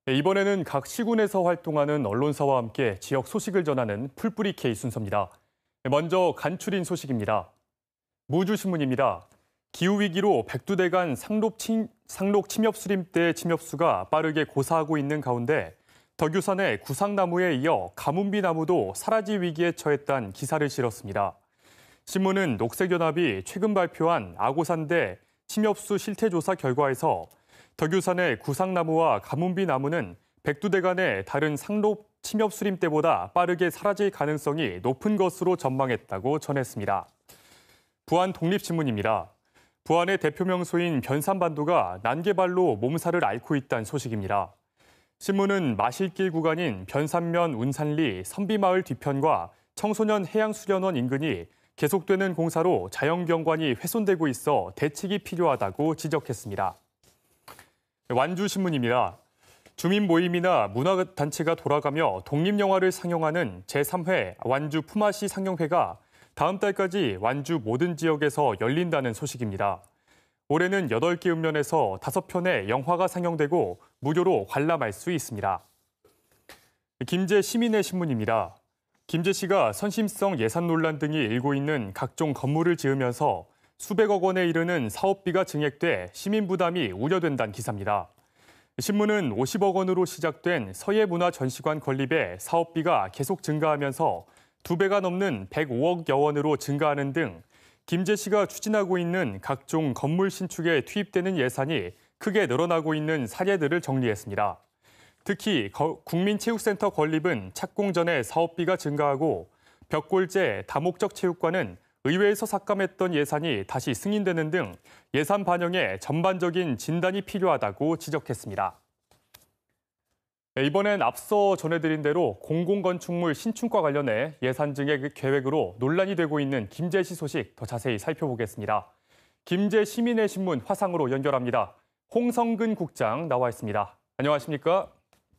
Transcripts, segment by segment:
네, 이번에는 각 시군에서 활동하는 언론사와 함께 지역 소식을 전하는 풀뿌리 K 순서입니다. 네, 먼저 간추린 소식입니다. 무주신문입니다. 기후위기로 백두대간 상록 침엽 수림대 침엽수가 빠르게 고사하고 있는 가운데 덕유산의 구상나무에 이어 가뭄비 나무도 사라지 위기에 처했다는 기사를 실었습니다. 신문은 녹색연합이 최근 발표한 아고산대 침엽수 실태조사 결과에서 덕유산의 구상나무와 가뭄비 나무는 백두대간의 다른 상록 침엽 수림 때보다 빠르게 사라질 가능성이 높은 것으로 전망했다고 전했습니다. 부안 독립신문입니다. 부안의 대표 명소인 변산반도가 난개발로 몸살을 앓고 있다는 소식입니다. 신문은 마실길 구간인 변산면 운산리 선비마을 뒤편과 청소년 해양수련원 인근이 계속되는 공사로 자연경관이 훼손되고 있어 대책이 필요하다고 지적했습니다. 완주신문입니다. 주민 모임이나 문화단체가 돌아가며 독립영화를 상영하는 제3회 완주 품앗이 상영회가 다음 달까지 완주 모든 지역에서 열린다는 소식입니다. 올해는 8개 읍면에서 5편의 영화가 상영되고 무료로 관람할 수 있습니다. 김제 시민의 신문입니다. 김제시가 선심성 예산 논란 등이 일고 있는 각종 건물을 지으면서 수백억 원에 이르는 사업비가 증액돼 시민 부담이 우려된다는 기사입니다. 신문은 50억 원으로 시작된 서예문화전시관 건립에 사업비가 계속 증가하면서 2배가 넘는 105억여 원으로 증가하는 등 김제시가 추진하고 있는 각종 건물 신축에 투입되는 예산이 크게 늘어나고 있는 사례들을 정리했습니다. 특히 국민체육센터 건립은 착공 전에 사업비가 증가하고 벽골제 다목적 체육관은 의회에서 삭감했던 예산이 다시 승인되는 등 예산 반영에 전반적인 진단이 필요하다고 지적했습니다. 이번엔 앞서 전해드린 대로 공공건축물 신축과 관련해 예산 증액 계획으로 논란이 되고 있는 김제시 소식 더 자세히 살펴보겠습니다. 김제 시민의 신문 화상으로 연결합니다. 홍성근 국장 나와 있습니다. 안녕하십니까?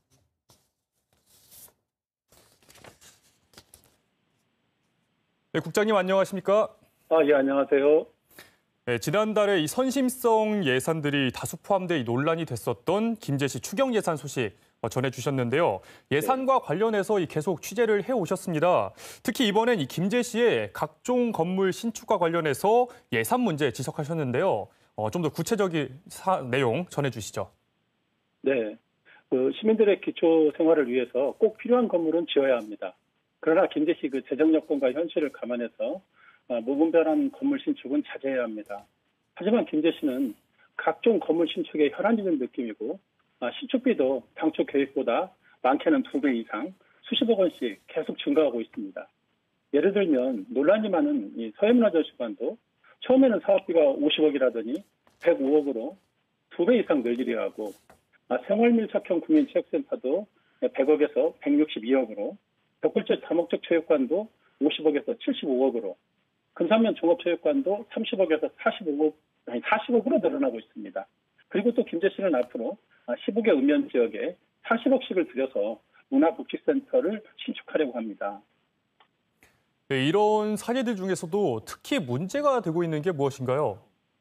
네, 국장님 안녕하십니까? 예, 안녕하세요. 네, 지난달에 이 선심성 예산들이 다수 포함돼 논란이 됐었던 김제시 추경 예산 소식 전해주셨는데요. 예산과 관련해서 계속 취재를 해오셨습니다. 특히 이번엔 이 김제시의 각종 건물 신축과 관련해서 예산 문제 지적하셨는데요. 좀 더 구체적인 내용 전해주시죠. 네, 시민들의 기초 생활을 위해서 꼭 필요한 건물은 지어야 합니다. 그러나 김제시 재정 여건과 현실을 감안해서 무분별한 건물 신축은 자제해야 합니다. 하지만 김제시는 각종 건물 신축에 혈안지는 느낌이고 신축비도 당초 계획보다 많게는 2배 이상 수십억 원씩 계속 증가하고 있습니다. 예를 들면 논란이 많은 이 서해문화전시관도 처음에는 사업비가 50억이라더니 105억으로 2배 이상 늘리려 하고 생활밀착형 국민체육센터도 100억에서 162억으로 벽골제 다목적 체육관도 50억에서 75억으로 금산면 종합체육관도 30억에서 40억으로 늘어나고 있습니다. 그리고 또 김제시는 앞으로 15개 읍면 지역에 40억씩을 들여서 문화복지센터를 신축하려고 합니다. 네, 이런 사례들 중에서도 특히 문제가 되고 있는 게 무엇인가요?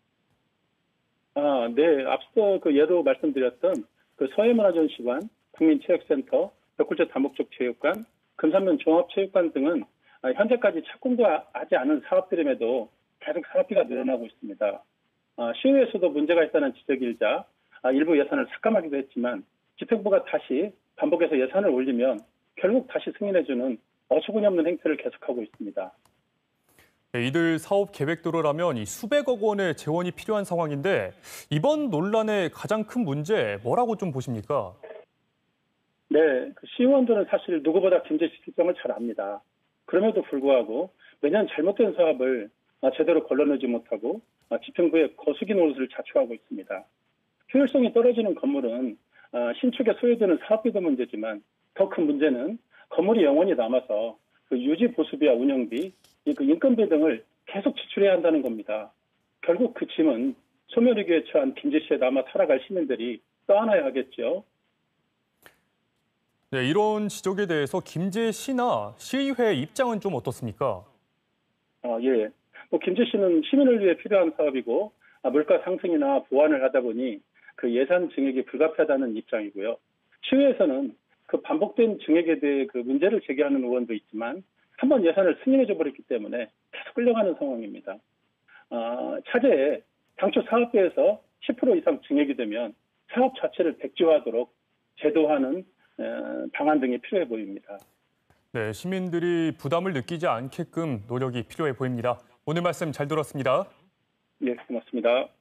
네. 앞서 예로 말씀드렸던 서해문화전시관, 국민체육센터, 벽골제 다목적 체육관, 금산면 종합체육관 등은 현재까지 착공도 하지 않은 사업들임에도 계속 사업비가 늘어나고 있습니다. 시의회에서도 문제가 있다는 지적이 일자 일부 예산을 삭감하기도 했지만 집행부가 다시 반복해서 예산을 올리면 결국 다시 승인해주는 어처구니 없는 행태를 계속하고 있습니다. 네, 이들 사업 계획대로라면 이 수백억 원의 재원이 필요한 상황인데 이번 논란의 가장 큰 문제 뭐라고 좀 보십니까? 네, 시의원들은 사실 누구보다 김제시 실정을 잘 압니다. 그럼에도 불구하고 매년 잘못된 사업을 제대로 걸러내지 못하고 집행부의 거수기 노릇을 자초하고 있습니다. 효율성이 떨어지는 건물은 신축에 소요되는 사업비도 문제지만 더 큰 문제는 건물이 영원히 남아서 유지 보수비와 운영비, 인건비 등을 계속 지출해야 한다는 겁니다. 결국 그 짐은 소멸위기에 처한 김제시에 남아 살아갈 시민들이 떠안아야 하겠죠. 네, 이런 지적에 대해서 김제시나 시의회 입장은 좀 어떻습니까? 예. 김제시는 시민을 위해 필요한 사업이고 물가 상승이나 보완을 하다 보니 예산 증액이 불가피하다는 입장이고요. 시의회에서는 그 반복된 증액에 대해 그 문제를 제기하는 의원도 있지만 한번 예산을 승인해줘 버렸기 때문에 계속 끌려가는 상황입니다. 차제에 당초 사업비에서 10% 이상 증액이 되면 사업 자체를 백지화하도록 제도화하는 방안 등이 필요해 보입니다. 네, 시민들이 부담을 느끼지 않게끔 노력이 필요해 보입니다. 오늘 말씀 잘 들었습니다. 예, 고맙습니다.